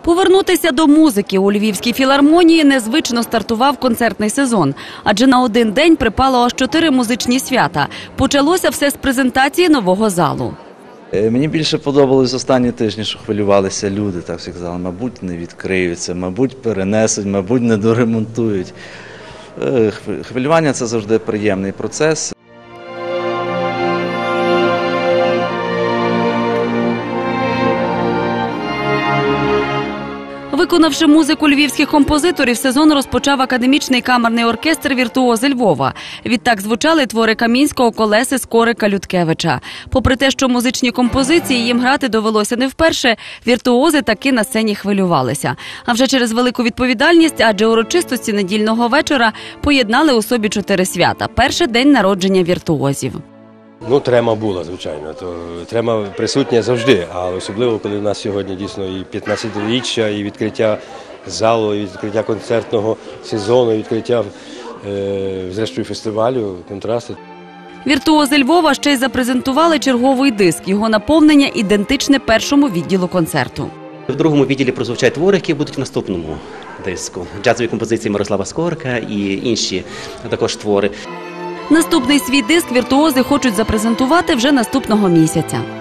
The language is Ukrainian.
Повернутися до музики у Львівській філармонії незвично стартував концертний сезон. Адже на один день припало аж 4 музичні свята. Почалося все з презентації нового залу. Мені більше подобалось останні тижні, що хвилювалися люди, так всі казали, мабуть, не відкриються, мабуть, перенесуть, мабуть, не доремонтують. Хвилювання – це завжди приємний процес. Виконавши музику львівських композиторів, сезон розпочав академічний камерний оркестр «Віртуози Львова». Відтак звучали твори Камінського, Колеси, Скорика, Людкевича. Попри те, що музичні композиції їм грати довелося не вперше, віртуози таки на сцені хвилювалися. А вже через велику відповідальність, адже урочистості недільного вечора поєднали у собі 4 свята. Перший день народження віртуозів. Трема була, звичайно. Трема присутня завжди, а особливо, коли в нас сьогодні дійсно і 15-річчя, і відкриття залу, і відкриття концертного сезону, і відкриття, зрештою, фестивалю, контрасти. Віртуози Львова ще й запрезентували черговий диск. Його наповнення ідентичне першому відділу концерту. В другому відділі прозвучать твори, які будуть в наступному диску. Джазові композиції Мирослава Скорика і інші також твори. Наступний свій диск віртуози хочуть запрезентувати вже наступного місяця.